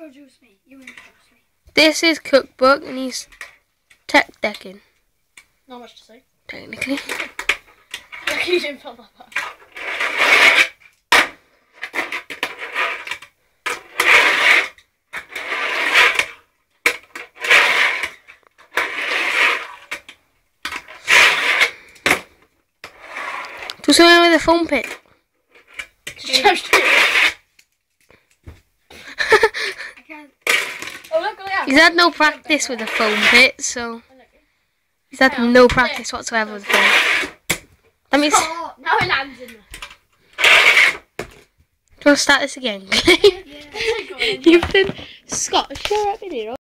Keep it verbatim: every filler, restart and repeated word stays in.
introduce me. You introduce me. This is cookbook and he's tech decking. Not much to say. Technically. You didn't fill that up. Do something with a foam pit. Just I can't. Oh, look, look, He's had no practice with a foam pit, so he's had no practice whatsoever with foam. That means. Oh, now it lands in there. Do you want to start this again? Yeah. You've been Scottish, you're up in here.